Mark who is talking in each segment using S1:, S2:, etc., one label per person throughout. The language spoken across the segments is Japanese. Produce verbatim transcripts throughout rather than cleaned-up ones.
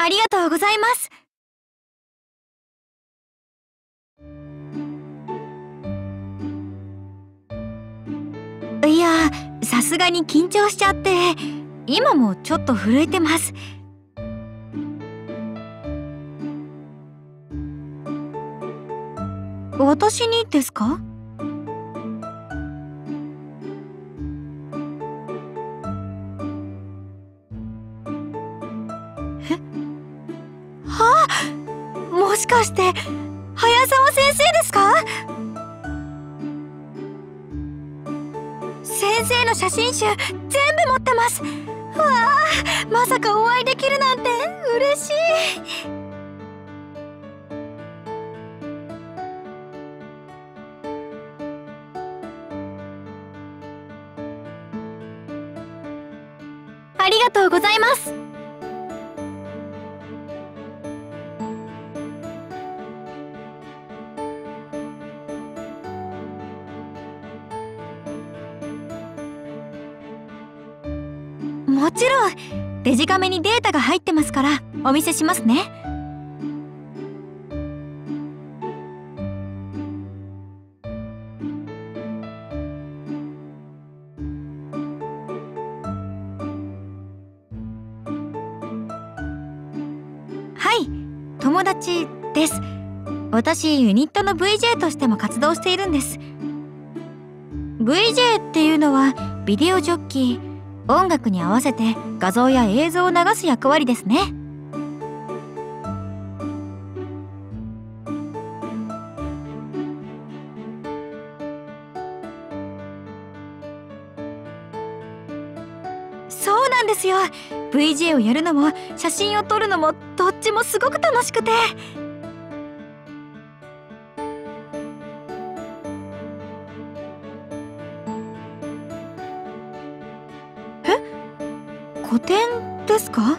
S1: ありがとうございます。いや、さすがに緊張しちゃって、今もちょっと震えてます。私にですか？え？はあ、もしかして早沢先生ですか？先生の写真集全部持ってます。わあ、まさかお会いできるなんて嬉しい。ありがとうございます。もちろんデジカメにデータが入ってますからお見せしますね。はい、友達です。私ユニットの ブイジェー としても活動しているんです。 ブイジェー っていうのはビデオジョッキー、音楽に合わせて画像や映像を流す役割ですね。そうなんですよ。 ブイジェー をやるのも写真を撮るのもどっちもすごく楽しくて。え、個展ですか？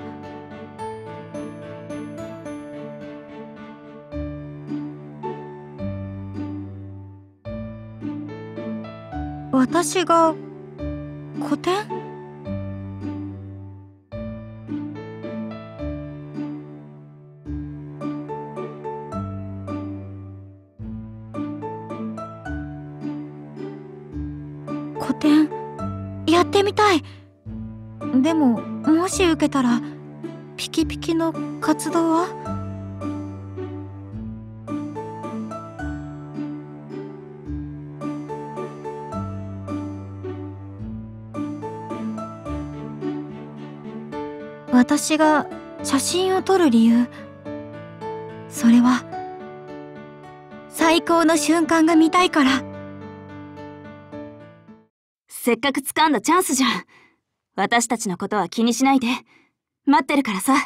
S1: 私が個展？個展やってみたい。でももし受けたらピキピキの活動は？私が写真を撮る理由、それは最高の瞬間が見たいから。
S2: せっかく掴んだチャンスじゃん。私たちのことは気にしないで。待ってるからさ。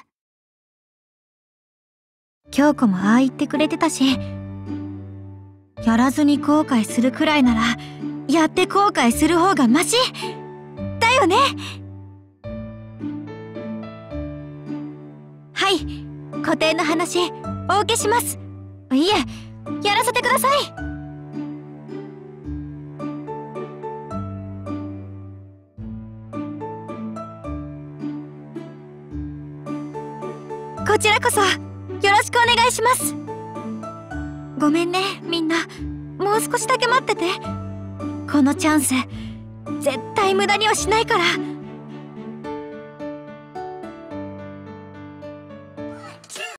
S1: 京子もああ言ってくれてたし、やらずに後悔するくらいならやって後悔する方がマシだよね。はい、個展の話お受けします。いえ、やらせてください。こちらこそよろしくお願いします。ごめんね、みんな。もう少しだけ待ってて。このチャンス絶対無駄にはしないから。